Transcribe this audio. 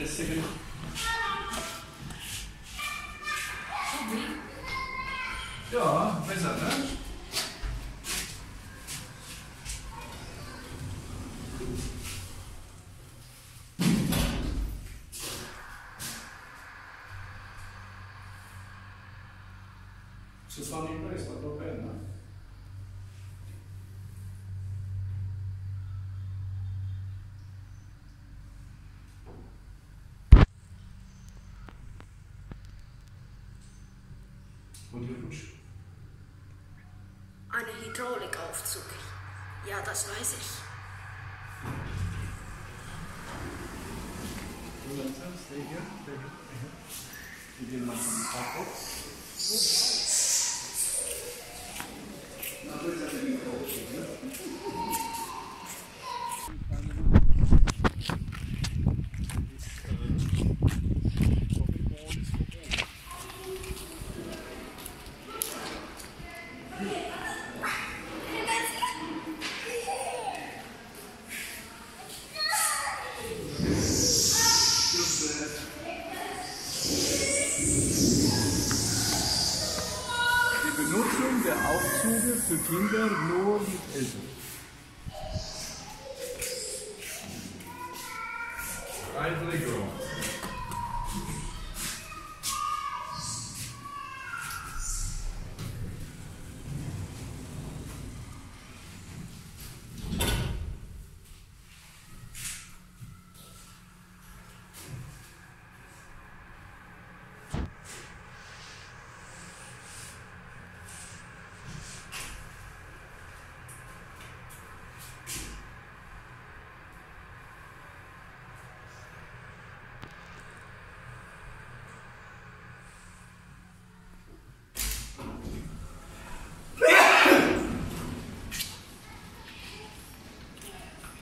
befestigen. Ja, besser, ne? Ci sono in questo, va bene? Und die Rutsch? Eine Hydraulikaufzug. Ja, das weiß ich. Stay here. Wir gehen mal zum Parkplatz. Die Benutzung der Aufzüge für Kinder nur mit Eltern. Einwilligung.